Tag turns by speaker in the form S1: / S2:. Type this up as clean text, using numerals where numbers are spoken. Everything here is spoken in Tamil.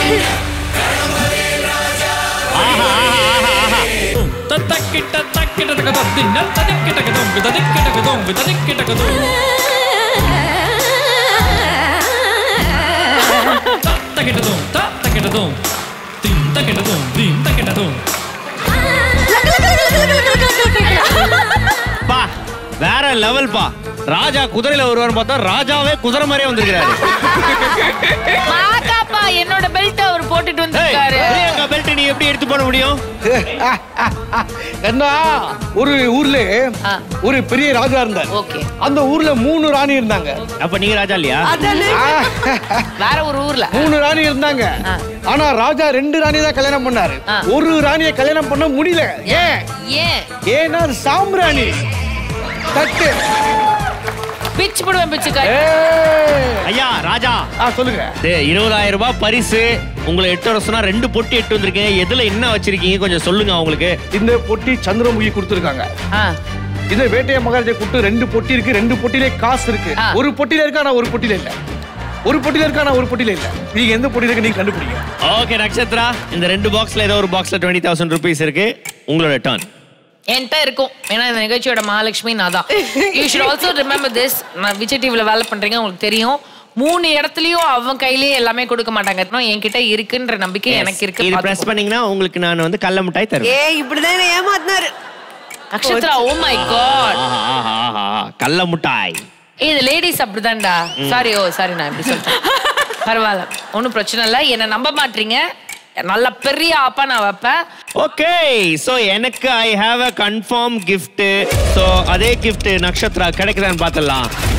S1: வேற லெவல் பா. ராஜா குதிரையில வருவார் பார்த்தா ராஜாவே குதிரை மாதிரியே வந்திருக்காரு.
S2: மாகாப்பா என்னோட பெல்ட் அவர் போட்டுட்டு வந்திருக்காரு.
S1: பிரியங்கா பெல்ட் நீ எப்படி எடுத்து போட முடியும்?
S3: என்ன ஒரு ஊர்ல ஒரு பெரிய ராஜா இருந்தார்.
S2: ஓகே.
S3: அந்த ஊர்ல 3 ராணி இருந்தாங்க.
S1: அப்ப நீங்க ராஜா இல்லையா?
S2: வேற ஒரு ஊர்ல
S3: 3 ராணி இருந்தாங்க. ஆனா ராஜா 2 ராணி தான் கல்யாணம் பண்ணாரு. ஒரு ராணியை கல்யாணம் பண்ண முடியல. ஏன்னா சாம்ராணி தட்டு
S2: பிச்சு போடுவேன் பிச்சுக்காய்.
S1: ஐயா ராஜா
S3: சொல்லுங்க.
S1: 20,000 ரூபாய் பரிசு. உங்களை 8 வருஷம்னா 2 பொட்டி 8 வந்திருக்கீங்க. எதுல என்ன வச்சிருக்கீங்க கொஞ்சம் சொல்லுங்க அவங்களுக்கு.
S3: இந்த பொட்டி சந்திரமுகி கொடுத்துருக்காங்க. இந்த வேட்டைய மகாராஜா கூட்டு 2 பொட்டி இருக்கு. 2 பொட்டிலே காசு இருக்கு. ஒரு பொட்டில இருக்கா, ஆனா ஒரு பொட்டில இல்ல. ஒரு பொட்டில இருக்கா, ஆனா ஒரு பொட்டில இல்ல. நீங்க எந்த பொட்டில இருக்கு நீங்க கண்டுபிடிங்க.
S1: ஓகே நட்சத்திரா, இந்த 2 பாக்ஸ்ல ஏதோ ஒரு பாக்ஸ்ல 20,000 ரூபீஸ் இருக்கு. உங்களோட டர்ன்.
S2: என்கிட்ட இருக்கும். ஏன்னா இந்த நிகழ்ச்சியோட மகாலட்சுமி நான் தான். You should also remember this. நான் விஜய் டிவில வேலை பண்றீங்க, உங்களுக்கு தெரியும். 3 இடத்துலயும் அவன் கையிலேயே எல்லாமே கொடுக்க மாட்டாங்க. என்கிட்ட இருக்குன்ற நம்பிக்கை எனக்கு இருக்கு.
S1: இது பிரஸ் பண்ணீங்கன்னா உங்களுக்கு நான் வந்து கல்ல மிட்டாய் தருவேன்.
S4: இப்படிதான் ஏமாத்தினாரு
S2: நட்சத்திரா. ஓ மை காட்,
S1: கல்ல மிட்டாய்.
S2: இது லேடிஸ் அப்படிதான்டா. சாரி நான் இப்படி சொல்றேன். பரவாயில்ல, ஒன்றும் பிரச்சனை இல்லை. என்ன நம்ப மாட்டீங்க, நல்ல பெரிய ஆப்பா நான் வைப்பேன்.
S1: ஓகே, சோ எனக்கு I have a confirm gift. So அதே gift நட்சத்திரா கிடைக்குதான்னு பார்த்தலாம்.